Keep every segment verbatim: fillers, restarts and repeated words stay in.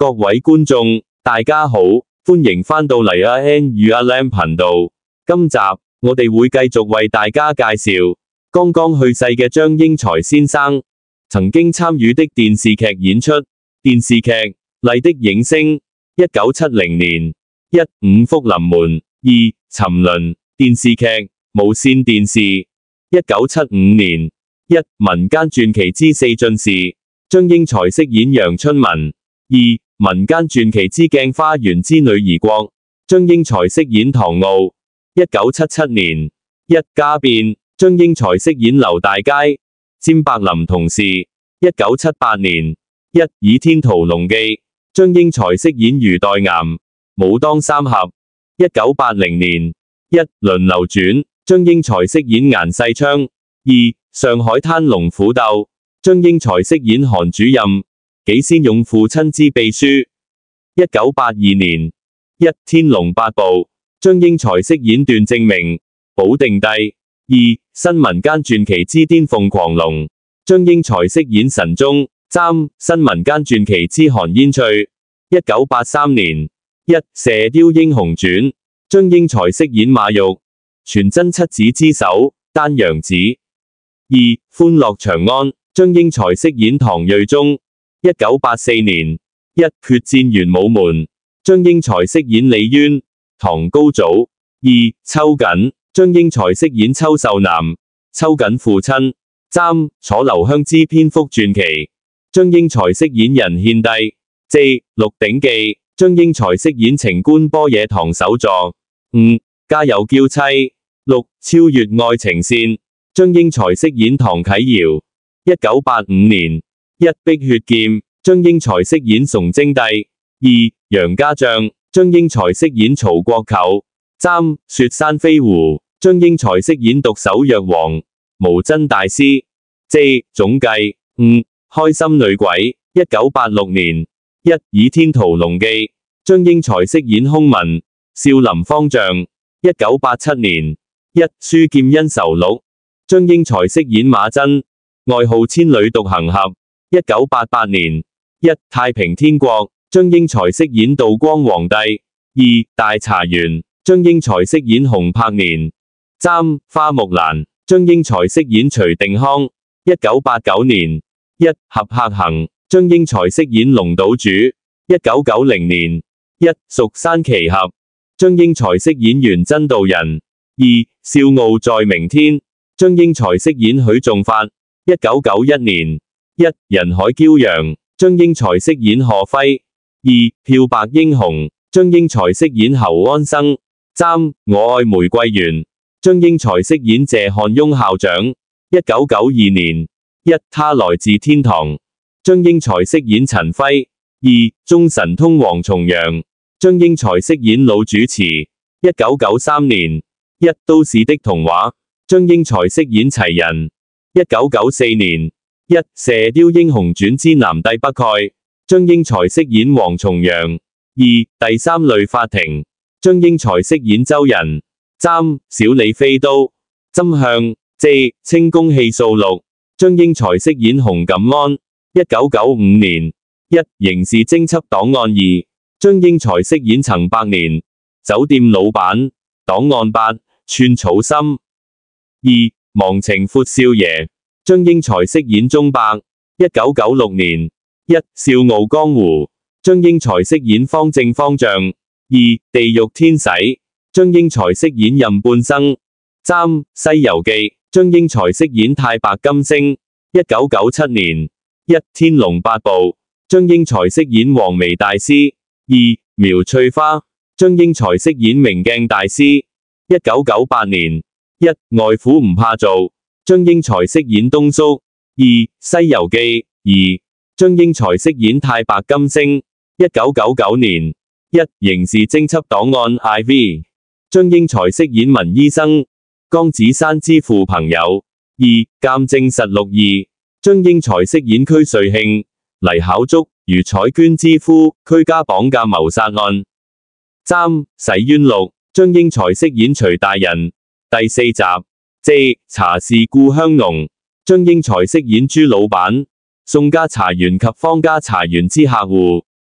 各位觀眾，大家好，歡迎返到嚟阿 N 與阿 Lam 頻道。今集我哋會繼續為大家介紹剛剛去世嘅張英才先生曾經參與的電視劇演出。電視劇《麗的映聲》，一九七零年；一五福臨門；二沉淪。電視劇《無線電視》，一九七五年；一民間傳奇之四進士，張英才飾演楊春文；二民間傳奇之鏡花緣之女兒國，張英才飾演唐傲；一九七七年；一家變，張英才飾演劉大佳、詹伯林同事；一九七八年；一倚天屠龍記，張英才飾演余代岩、武當三俠；一九八零年；一輪流轉，張英才飾演顏世昌；二上海灘龍虎鬥，張英才飾演韓主任、紀先勇父親之秘書；一九八二年；一天龍八部，張英才飾演段正明、保定帝；二新民間傳奇之癲鳳狂龍，張英才飾演神宗；三新民間傳奇之韓煙翠；一九八三年；一射雕英雄傳，張英才飾演馬玉、全真七子之首丹陽子；二歡樂長安，張英才飾演唐睿宗；一九八四年；一決戰玄武門，張英才飾演李淵、唐高祖；二秋瑾，張英才飾演邱壽南、秋瑾父親；三楚留香之蝙蝠傳奇，張英才飾演仁獻帝；四鹿鼎記，張英才飾演情官般若堂首座；五家有嬌妻；六超越愛情線，張英才飾演唐啟堯；一九八五年；一碧血劍，張英才飾演崇禎帝；二楊家將，張英才飾演曹國舅；三雪山飛狐，張英才飾演獨守藥王無真大師；四總計；五開心女鬼，一九八六年；一倚天屠龍記，張英才飾演兇文少林方丈；一九八七年；一書劍恩仇錄，張英才飾演馬真，外號千里獨行俠；一九八八年；一太平天國，張英才飾演道光皇帝；二大茶園，張英才飾演洪柏年；三花木蘭，張英才飾演徐定康；一九八九年；一俠客行，張英才飾演龍島主；一九九零年；一蜀山奇俠，張英才飾演元真道人；二笑傲在明天，張英才飾演許仲發；一九九一年；一人海驕陽，張英才飾演賀輝；二漂白英雄，張英才飾演侯安生；三我愛玫瑰園，張英才飾演謝漢雍校長；一九九二年；一他來自天堂，張英才飾演陳輝；二中神通王重陽，張英才飾演老主持；一九九三年；一都市的童話，張英才飾演齊人；一九九四年；一射雕英雄傳之南帝北丐，張英才飾演王重陽；二第三類法庭，張英才飾演周仁；三小李飛刀針向；四清宮戲數錄，張英才飾演洪錦安；一九九五年；一刑事偵緝檔案二，張英才飾演陳百年；酒店老闆檔案八，寸草心；二忘情闊少爺，張英才飾演鐘伯；一九九六年；一笑傲江湖，張英才飾演方正方丈；二地獄天使，張英才飾演任半生；三西遊記，張英才飾演太白金星；一九九七年；一天龍八部，張英才飾演黃眉大師；二苗翠花，張英才飾演明鏡大師；一九九八年；一外父唔怕做，張英才飾演東叔；二西遊記二，張英才飾演太白金星；一九九九年；一刑事偵緝檔案 I V， 張英才飾演文醫生；江子珊之父朋友二鑑證實錄二，張英才飾演區瑞慶、黎巧竹、余彩娟之夫區家綁架謀殺案；三洗冤錄，張英才飾演徐大人第四集；四茶是故鄉濃，張英才飾演朱老闆、宋家茶園及方家茶園之客戶；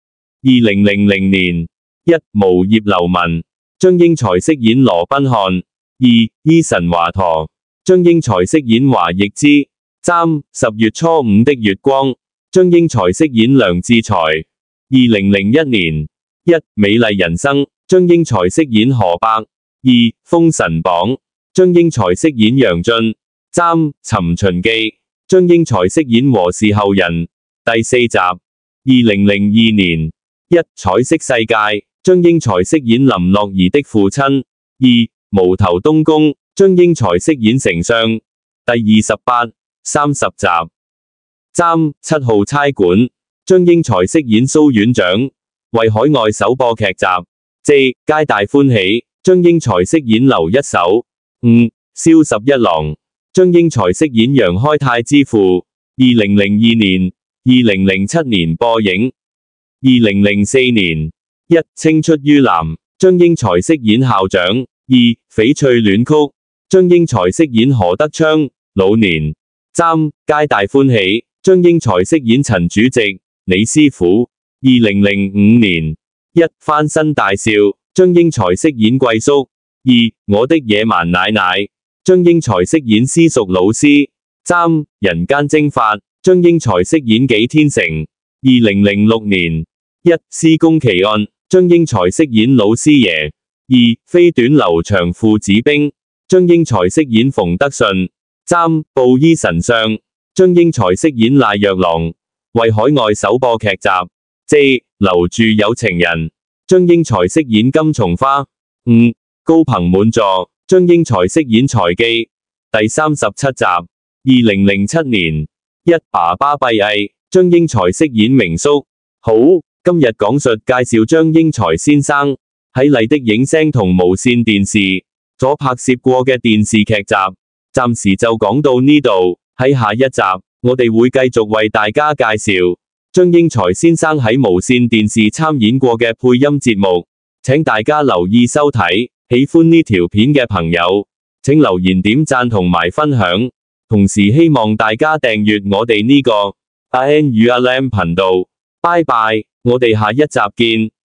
二零零零年，一無葉流民，張英才飾演羅賓漢；二Eason華佗，張英才飾演華奕之；三十月初五的月光，張英才飾演梁志才；二零零一年，一美麗人生，張英才飾演何伯；二封神榜，張英才飾演楊駿；三尋秦記，張英才飾演和氏後人。第四集，二零零二年，一彩色世界，張英才飾演林樂儀的父親；二無頭東宮，張英才飾演丞相。第二十八、三十集。三七號差館，張英才飾演蘇院長，為海外首播劇集。四皆大歡喜，張英才飾演劉一手。五蕭十一郎，張英才飾演楊開泰之父。二零零二年、二零零七年播映。二零零四年，一青出於藍，張英才飾演校長；二翡翠戀曲，張英才飾演何德昌老年。三皆大歡喜，張英才飾演陳主席李師傅。二零零五年，一翻身大笑，張英才飾演貴叔。二我的野蠻奶奶，張英才飾演私塾老師。三人間蒸發，張英才飾演紀天成。二零零六年，一施公奇案，張英才飾演老師爺。二飛短流長父子兵，張英才飾演馮德順。三布衣神相，張英才飾演賴若郎，為海外首播劇集。四留住有情人，張英才飾演金松花。五高朋滿座，張英才飾演財記。第三十七集，二零零七年，一爸爸閉翳，張英才飾演明叔。好，今日講述介紹張英才先生喺麗的影聲同無綫電視所拍攝過嘅電視劇集，暫時就講到呢度。喺下一集，我哋會繼續為大家介紹張英才先生喺無綫電視參演過嘅配音節目，請大家留意收睇。喜歡呢條片嘅朋友，請留言點讚同埋分享，同時希望大家訂閱我哋呢個阿 N 與阿 Lam 頻道。拜拜，我哋下一集見。